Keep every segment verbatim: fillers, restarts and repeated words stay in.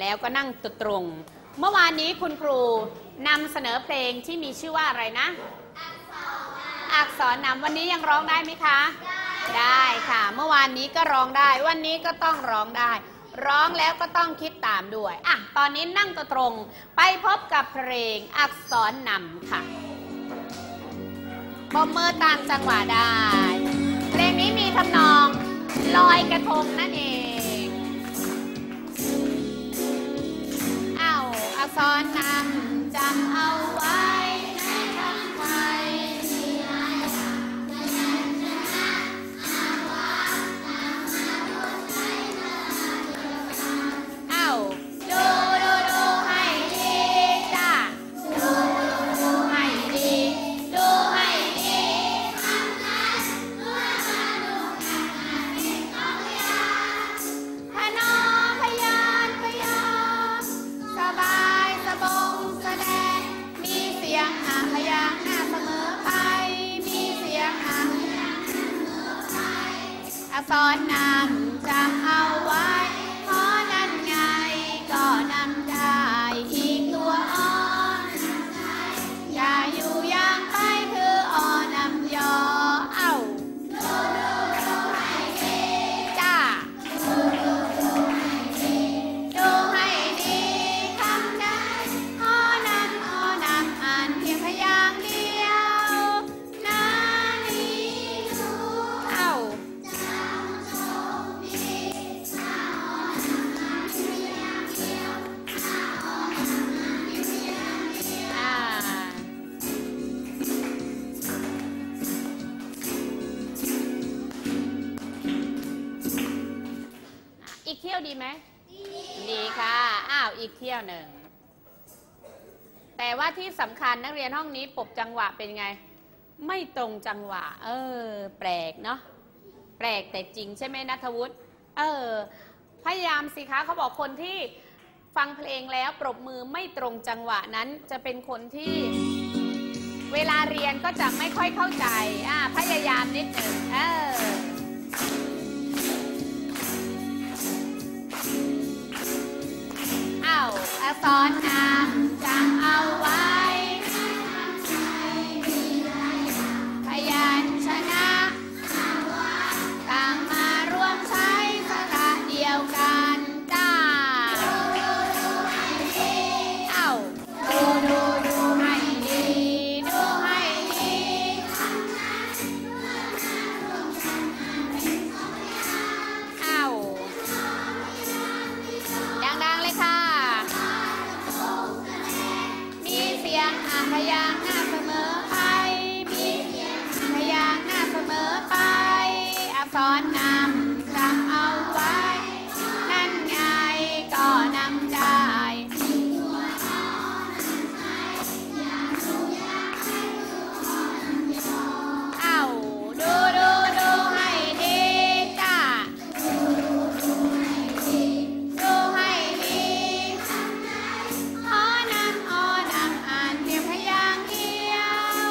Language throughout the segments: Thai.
แล้วก็นั่งตัวตรงเมื่อวานนี้คุณครูนำเสนอเพลงที่มีชื่อว่าอะไรนะอักษรนำวันนี้ยังร้องได้ไหมคะได้ค่ะเมื่อวานนี้ก็ร้องได้วันนี้ก็ต้องร้องได้ร้องแล้วก็ต้องคิดตามด้วยอ่ะตอนนี้นั่งตัวตรงไปพบกับเพลงอักษรนำค่ะปมมือตามจังหวะได้เพลงนี้มีทำนองลอยกระทงนั่นเองอ้าวอักษรนำจำเอาไว้ในคำไว้อ้าวดูดูดูให้ดีจ้าดูดูดูให้ดีดูให้ดีทำนั้นด้วยมาดูกันมาเด็กต้องยาพนอพยานพยานสบายสบงแสดงมีเสียงหาพยางหน้าเสมอไปมีเสียงหาพยางหน้าเสมอไปอักษรนำจำเอาไว้เพราะนั่นไงก็นำได้อีกตัวอ่อนอย่าอยู่อย่างไปคืออ่อนำยอเอ้าดูดูดูให้ดีจ้าดูดูดูให้ดีดูให้ดีคำนั้นอ่อนำอ่อนำอ่านเพียงพยางค์เดียวนานี้รู้เอ้าอ่าอีกเที่ยวดีไหมดีค่ะอ้าวอีกเที่ยวหนึ่งแต่ว่าที่สำคัญนักเรียนห้องนี้ปบจังหวะเป็นไงไม่ตรงจังหวะเออแปลกเนาะแปลกแต่จริงใช่ไหมณัฐวุฒิเออพยายามสิคะเขาบอกคนที่ฟังเพลงแล้วปรบมือไม่ตรงจังหวะนั้นจะเป็นคนที่เวลาเรียนก็จะไม่ค่อยเข้าใจอ่าพยายามนิดหนึ่งเอออ้าวอักษรนำจำเอาไว้พยัญชนะต่างมาร่วมใช้สระเดียวกันจ้าเอ้าดูดูดูให้ดีดูให้ดีเอ้าดังๆเลยค่ะมีเสียงอ่านพยางค์หน้าเสมอไปมีเสียงอ่านพยางค์หน้าเสมอไปอักษรนำจำเอาไว้นั่นไงก็นำได้เอ้าดูดูดูให้ดีจ้าดูให้ดีอ้อนำอ้อนำอ่านเพียงพยางค์เดียว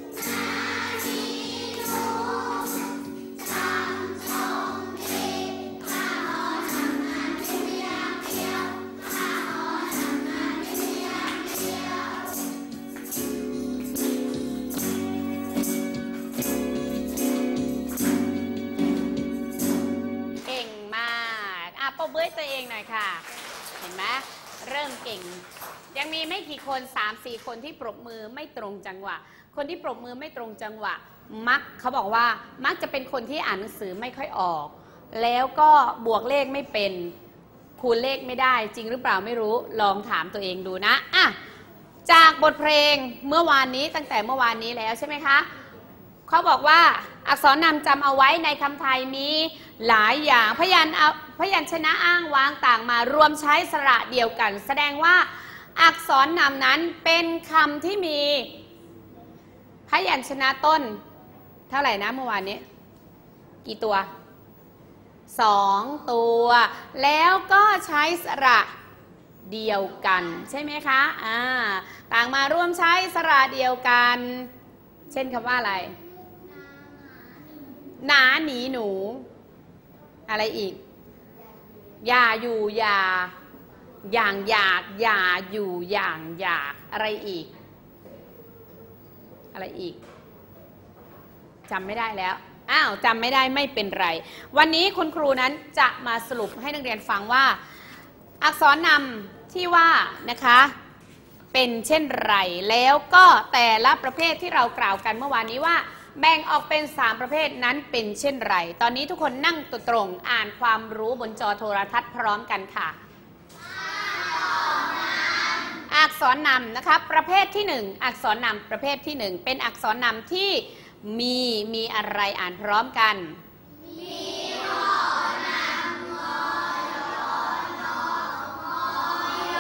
เก่งมากอ่ะปรบมือให้ตัวเองหน่อยค่ะเห็นไหมเริ่มเก่งยังมีไม่กี่คน สามสี่ คนที่ปรบมือไม่ตรงจังหวะคนที่ปรบมือไม่ตรงจังหวะมักเขาบอกว่ามักจะเป็นคนที่อ่านหนังสือไม่ค่อยออกแล้วก็บวกเลขไม่เป็นคูณเลขไม่ได้จริงหรือเปล่าไม่รู้ลองถามตัวเองดูนะอ่ะจากบทเพลงเมื่อวานนี้ตั้งแต่เมื่อวานนี้แล้วใช่ไหมคะเขาบอกว่าอักษรนำจำเอาไว้ในคำไทยมีหลายอย่างพยัญชนะพยัญชนะอ้างว้างต่างมารวมใช้สระเดียวกันแสดงว่าอักษรนำนั้นเป็นคำที่มีพยัญชนะต้นเท่าไหร่นะเมื่อวานนี้กี่ตัวสองตัวแล้วก็ใช้สระเดียวกันใช่ไหมคะอ่าต่างมาร่วมใช้สระเดียวกันเช่นคำว่าอะไรหนาหนีหนูอะไรอีกอย่าอยู่อย่าอย่างอยากอย่าอยู่อย่างอยากอะไรอีกอะไรอีกจำไม่ได้แล้วอ้าวจำไม่ได้ไม่เป็นไรวันนี้คุณครูนั้นจะมาสรุปให้นักเรียนฟังว่าอักษรนำที่ว่านะคะเป็นเช่นไรแล้วก็แต่ละประเภทที่เรากล่าวกันเมื่อวานนี้ว่าแบ่งออกเป็นสามประเภทนั้นเป็นเช่นไรตอนนี้ทุกคนนั่งตัวตรงอ่านความรู้บนจอโทรทัศน์พร้อมกันค่ะอักษรนำนะคะประเภทที่หนึ่งอักษรนำประเภทที่หนึ่งเป็นอักษรนำที่มีมีอะไรอ่านพร้อมกันมีหอนำงอยอนองอย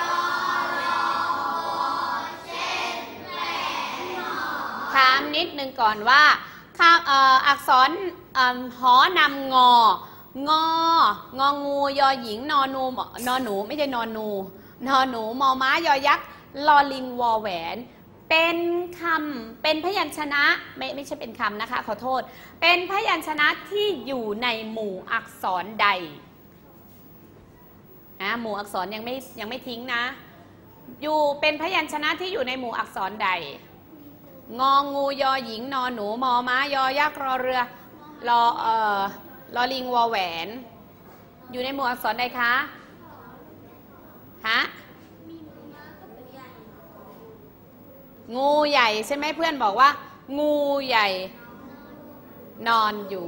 อเช่นแหลถามนิดนึงก่อนว่าอักษรหอนำงองององูยอหญิงนอนูนอหนูไม่ใช่นอนูนอหนูมอม้ายอยักษ์ลอลิงวอแหวนเป็นคำเป็นพยัญชนะไม่ไม่ใช่เป็นคำนะคะขอโทษเป็นพยัญชนะที่อยู่ในหมู่อักษรใดนะหมู่อักษรยังไม่ยังไม่ทิ้งนะอยู่เป็นพยัญชนะที่อยู่ในหมู่อักษรใดงองูยอหญิงนอหนูมอม้ายอยักษ์รอเรือรอเอ่อลอลิงวอแหวนอยู่ในหมู่อักษรใดคะฮะงูใหญ่ใช่ไหมเพื่อนบอกว่างูใหญ่นอนอยู่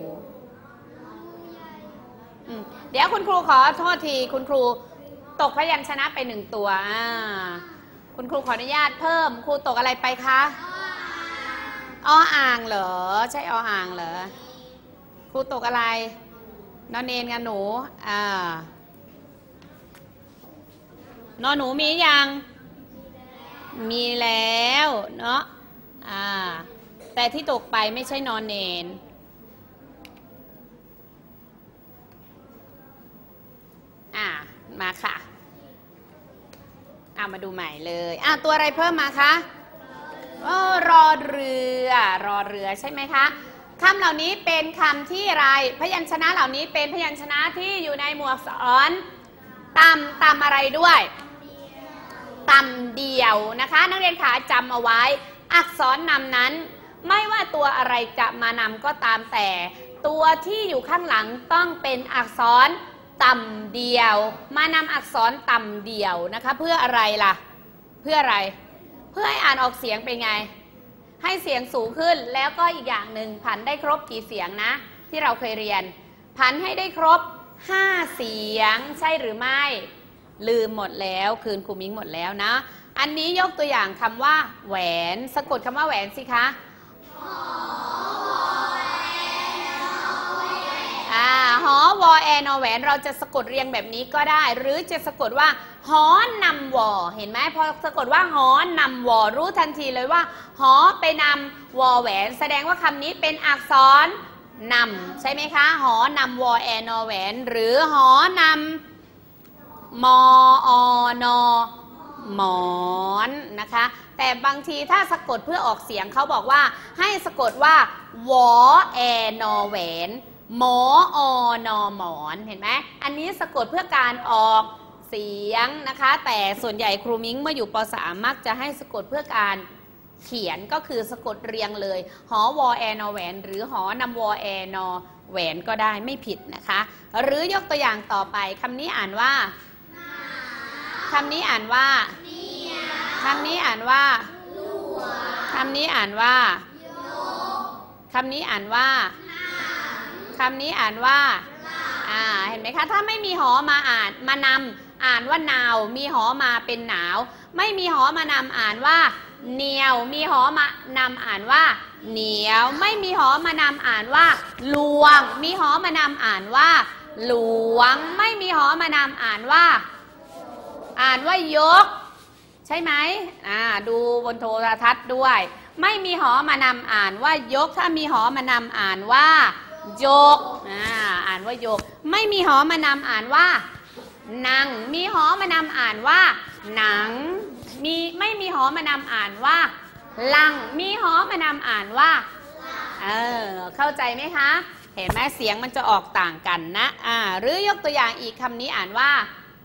เดี๋ยวคุณครูขอโทษทีคุณครูตกพยัญชนะไปหนึ่งตัวคุณครูขออนุญาตเพิ่มครูตกอะไรไปคะออ่างเหรอใช่ออ่างเหรอครูตกอะไรนอนเนนกันหนูอ่านอนหนูมียังมีแล้วเนาะอ่าแต่ที่ตกไปไม่ใช่นอนเนนอ่ามาค่ะเอามาดูใหม่เลยอ่าตัวอะไรเพิ่มมาคะโอ้รอเรือรอเรือใช่ไหมคะคำเหล่านี้เป็นคำที่อะไรพยัญชนะเหล่านี้เป็นพยัญชนะที่อยู่ในหมวดอักษรต่ำต่ำอะไรด้วยต่ำเดียวนะคะนักเรียนขาจำเอาไว้อักษรนำนั้นไม่ว่าตัวอะไรจะมานำก็ตามแต่ตัวที่อยู่ข้างหลังต้องเป็นอักษรต่ำเดียวมานำอักษรต่ำเดียวนะคะเพื่ออะไรล่ะเพื่ออะไรเพื่อให้อ่านออกเสียงเป็นไงให้เสียงสูงขึ้นแล้วก็อีกอย่างหนึ่งผันได้ครบกี่เสียงนะที่เราเคยเรียนผันให้ได้ครบห้าเสียงใช่หรือไม่ลืมหมดแล้วคืนครูมิ้งหมดแล้วนะอันนี้ยกตัวอย่างคำว่าแหวนสะกดคำว่าแหวนสิคะอ่าหอวอแอนอแหวนเราจะสะกดเรียงแบบนี้ก็ได้หรือจะสะกดว่าหอนำวอเห็นไหมพอสะกดว่าหอนำวอรู้ทันทีเลยว่าหอไปนำวอแหวนแสดงว่าคำนี้เป็นอักษรนำใช่ไหมคะหอนำวอแอนอแหวนหรือหอนำมออนอหมอนนะคะแต่บางทีถ้าสะกดเพื่อออกเสียงเขาบอกว่าให้สะกดว่าวอแอนอแหวนหมออนอหมอนเห็นไหมอันนี้สะกดเพื่อการออกเสียงนะคะแต่ส่วนใหญ่ครูมิ้งเมื่ออยู่ป สามมักจะให้สะกดเพื่อการเขียนก็คือสะกดเรียงเลยหอวอแอนอแหวนหรือหอนำวอแอนอแหวนก็ได้ไม่ผิดนะคะหรือยกตัวอย่างต่อไปคำนี้อ่านว่าคำนี้อ่านว่าคำนี้อ่านว่าคำนี้อ่านว่าคำนี้อ่านว่าคำนี้อ่านว่าอ่าเห็นไหมคะถ้าไม่มีหอมาอ่านมานำอ่านว่านาวมีหอมาเป็นหนาวไม่มีหอมานำอ่านว่าเหนียวมีหอมานำอ่านว่าเหนียวไม่มีหอมานำอ่านว่าลวงมีหอมานำอ่านว่าหลวงไม่มีหอมานำอ่านว่าอ่านว่ายกใช่ไหมอ่าดูบนโทรทัศน์ด้วยไม่มีหอมานำอ่านว่ายกถ้ามีหอมานำอ่านว่ายกอ่าอ่านว่ายกไม่มีหอมานำอ่านว่านังมีหอมานำอ่านว่าหนังมีไม่มีหอมานำอ่านว่าลังมีหอมานำอ่านว่าเออเข้าใจไหมคะเห็นไหมเสียงมันจะออกต่างกันนะอ่าหรือยกตัวอย่างอีกคำนี้อ่านว่า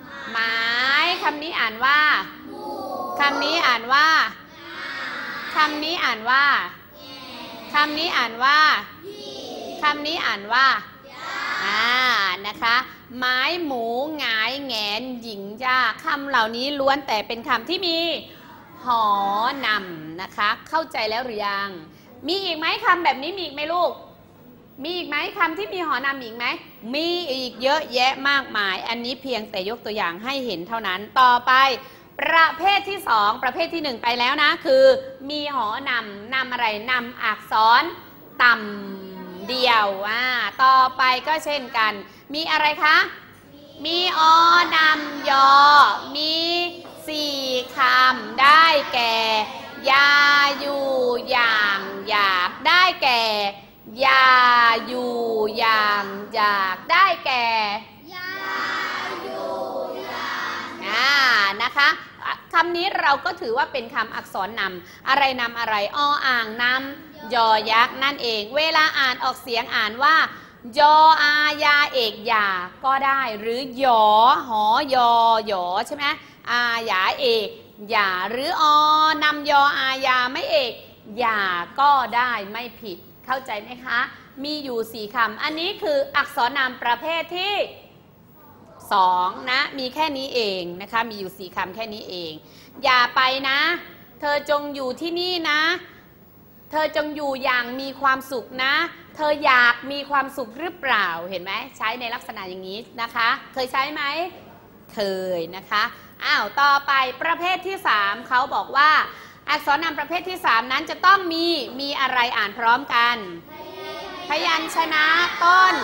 หมายคำนี้อ่านว่าคำนี้อ่านว่าคำนี้อ่านว่าคำนี้อ่านว่าคำนี้อ่านว่าอ่านะคะไม้หมูหงายแงนหญิงย่าคำเหล่านี้ล้วนแต่เป็นคำที่มีหอนำนะคะเข้าใจแล้วหรือยังมีอีกไหมคำแบบนี้มีอีกไหมลูกมีอีกไหมคำที่มีหอนำอีกไหมมีอีกเยอะแยะมากมายอันนี้เพียงแต่ยกตัวอย่างให้เห็นเท่านั้นต่อไปประเภทที่สองประเภทที่หนึ่งไปแล้วนะคือมีหอนำนำอะไรนำอักษรต่ำเดียวอ่าต่อไปก็เช่นกันมีอะไรคะมีอนำยอมีสี่คำได้แก่ยาอยู่อย่างอยากได้แก่ยาอยู่อย่างอยากได้แก่ยาอยู่อย่างอ่านะคะคำนี้เราก็ถือว่าเป็นคำอักษรนำอะไรนำอะไรออ่างนำยอยักษ์นั่นเองเวลาอ่านออกเสียงอ่านว่ายออายาเอกยาก็ได้หรือหยอหอยอหยอใช่ไหมอายาเอกยาหรืออนำยออายาไม่เอกยาก็ได้ไม่ผิดเข้าใจไหมคะมีอยู่สี่คำอันนี้คืออักษรนามประเภทที่สองนะมีแค่นี้เองนะคะมีอยู่สี่คำแค่นี้เองอย่าไปนะเธอจงอยู่ที่นี่นะเธอจงอยู่อย่างมีความสุขนะเธออยากมีความสุขหรือเปล่าเห็นไหมใช้ในลักษณะอย่างนี้นะคะเคยใช้ไหมเคยนะคะอ้าวต่อไปประเภทที่สามเขาบอกว่าอักษรนามประเภทที่สามนั้นจะต้องมีมีอะไรอ่านพร้อมกันพยัญชนะต้น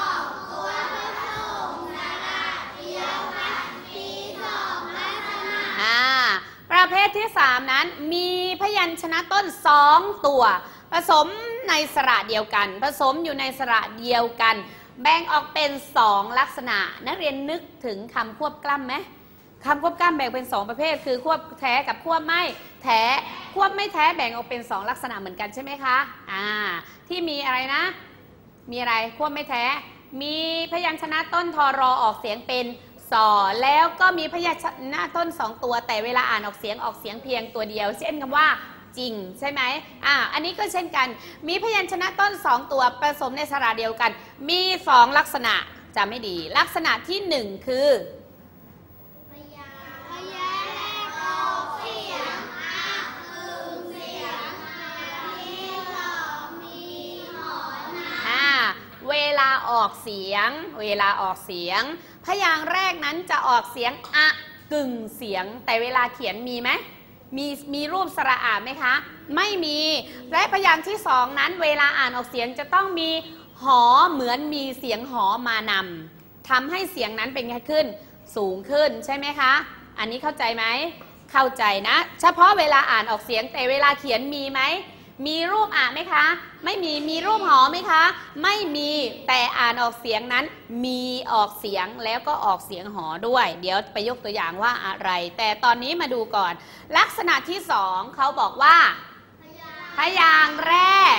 อ่าประเภทที่สามนั้นมีพยัญชนะต้นสองตัวผสมในสระเดียวกันผสมอยู่ในสระเดียวกันแบ่งออกเป็นสองลักษณะนักเรียนนึกถึงคำควบกล้ำไหมคำควบกล้ำแบ่งเป็นสองประเภทคือควบแท้กับควบไม่แท้ควบไม่แท้แบ่งออกเป็นสองลักษณะเหมือนกันใช่ไหมคะอ่าที่มีอะไรนะมีอะไรควบไม่แท้มีพยัญชนะต้นทอรอออกเสียงเป็นสอแล้วก็มีพยัญชนะต้นสองตัวแต่เวลาอ่านออกเสียงออกเสียงเพียงตัวเดียวเช่นคำว่าจริงใช่ไหมอ่าอันนี้ก็เช่นกันมีพยัญชนะต้นสองตัวผสมในสระเดียวกันมีสองลักษณะจะไม่ดีลักษณะที่หนึ่งคือเวลาออกเสียงเวลาออกเสียงพยางค์แรกนั้นจะออกเสียงอะกึ่งเสียงแต่เวลาเขียนมีไหมมีมีรูปสระอาไหมคะไม่มีและพยางค์ที่สองนั้นเวลาอ่านออกเสียงจะต้องมีหอเหมือนมีเสียงหอมานำทำให้เสียงนั้นเป็นไงขึ้นสูงขึ้นใช่ไหมคะอันนี้เข้าใจไหมเข้าใจนะเฉพาะเวลาอ่านออกเสียงแต่เวลาเขียนมีไหมมีรูปอ่านไหมคะไม่มีมีรูปหอไหมคะไม่มีแต่อ่านออกเสียงนั้นมีออกเสียงแล้วก็ออกเสียงหอด้วยเดี๋ยวไปยกตัวอย่างว่าอะไรแต่ตอนนี้มาดูก่อนลักษณะที่สองเขาบอกว่าพยางค์แรก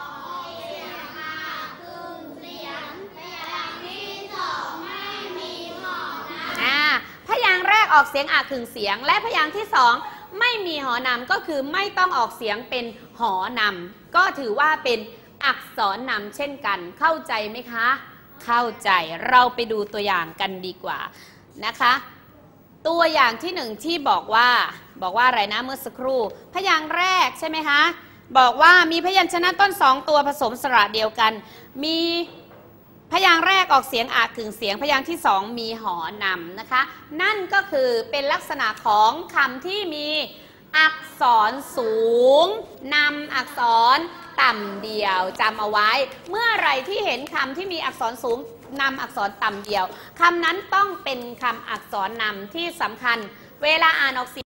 พยางค์แรกออกเสียงอ่ะครึ่งเสียงและพยางค์ที่สองไม่มีหอนำก็คือไม่ต้องออกเสียงเป็นหอนำก็ถือว่าเป็นอักษรนำเช่นกันเข้าใจไหมคะเข้าใจเราไปดูตัวอย่างกันดีกว่านะคะตัวอย่างที่หนึ่งที่บอกว่าบอกว่าอะไรนะเมื่อสักครู่พยางค์แรกใช่ไหมคะบอกว่ามีพยัญชนะต้นสองตัวผสมสระเดียวกันมีพยางค์แรกออกเสียงอาครึ่งเสียงพยางค์ที่สองมีหอนำนะคะนั่นก็คือเป็นลักษณะของคำที่มีอักษรสูงนำอักษรต่ำเดียวจำเอาไว้เมื่อไหร่ที่เห็นคำที่มีอักษรสูงนำอักษรต่ำเดียวคำนั้นต้องเป็นคำอักษรนำที่สำคัญเวลาอ่านออกเสียง